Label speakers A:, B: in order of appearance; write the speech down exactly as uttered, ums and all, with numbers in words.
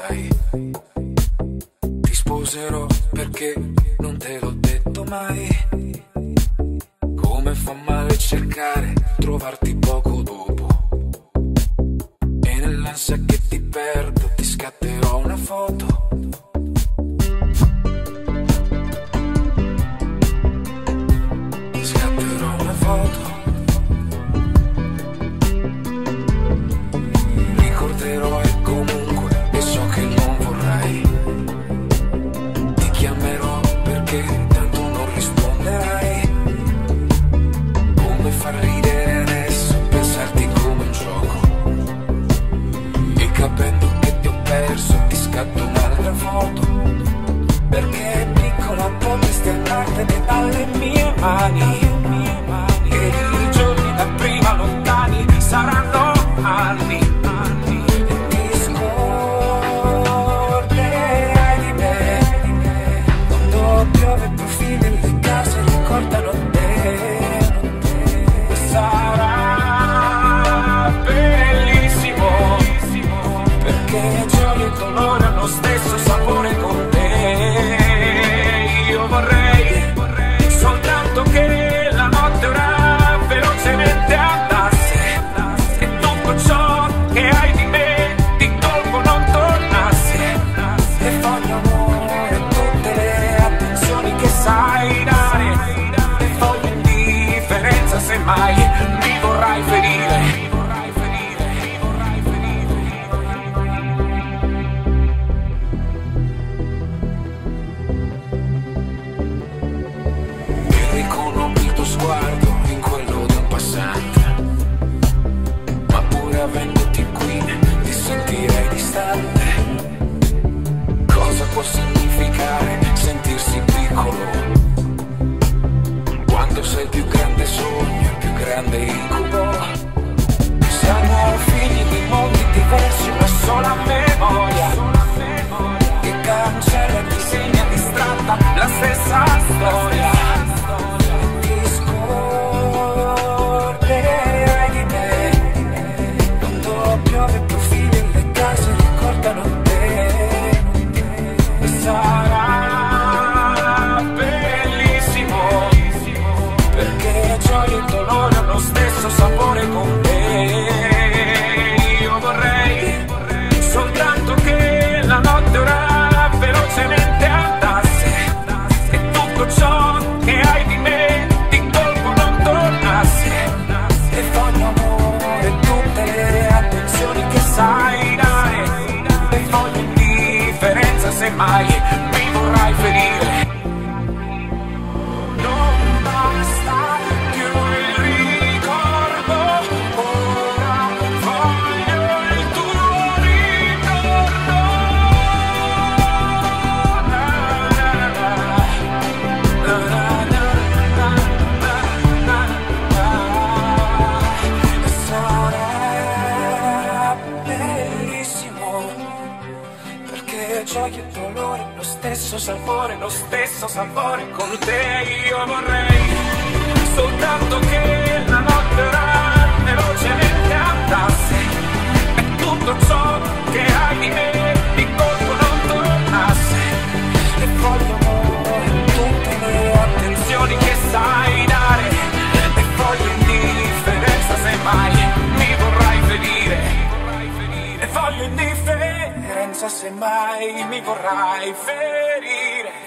A: vorrai. Ti sposerò perché non te l'ho detto mai. Come fa male cercare, trovarti poco dopo. E nell'ansia che ti perdo ti scatterò una foto. Ti scatterò una foto. Ricorderò e comunque, e so che non vorrai. Ti chiamerò perché tanto non risponderai. Come far ridere adesso, pensarti come un gioco. E capendo che ti ho perso, ti scatto un'altra foto. Perché è piccola, potresti andartene dalle mie mani. E i giorni da prima lontani saranno anni. E ti scorderai di me. Quando piove profili e le case ricordano te. Sarà bellissimo, perché gioia e dolore hanno lo stesso sapore con te. Io vorrei soltanto che la notte ora velocemente andasse e tutto ciò che hai di me di colpo non tornasse. E voglio amore, tutte le attenzioni che sai dare. E voglio indifferenza se mai mi vorrai ferire. Sguardo in quello di un passante, ma pure avendoti qui ti sentirei distante. Cosa può significare sentirsi piccolo quando sei il più grande sogno, il più grande incubo? Siamo figli di mondi diversi, una sola memoria che cancella e disegna distratta la stessa storia. Piove profili e le case ricordano te. E sarà bellissimo, perché gioia e dolore hanno lo stesso sapore con te. Io vorrei soltanto che la notte ora velocemente andasse e tutto ciò che hai di me di colpo non tornasse. E voglio amore, tutte le attenzioni che sai dare. E voglio indifferenza se mai mi vorrai ferire. Non basta più il ricordo, ora voglio il tuo ritorno. Na, na, na, na, na, na, na, na. E sarà bellissimo, perché gioia e dolore, lo stesso sapore, lo stesso sapore con te. Io vorrei soltanto che la notte ora velocemente andasse e tutto ciò che hai di me di colpo non tornasse. E voglio amore, tutte le attenzioni che sai dare. E voglio indifferenza se mai mi vorrai ferire. E voglio indifferenza se mai mi vorrai ferire.